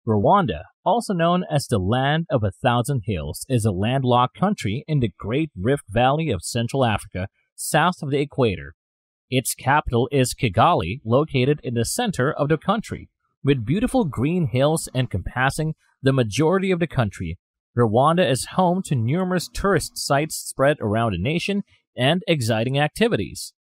Rwanda, also known as the Land of a Thousand Hills, is a landlocked country in the Great Rift Valley of Central Africa, south of the equator. Its capital is Kigali, located in the center of the country. With beautiful green hills encompassing the majority of the country, Rwanda is home to numerous tourist sites spread around the nation and exciting activities.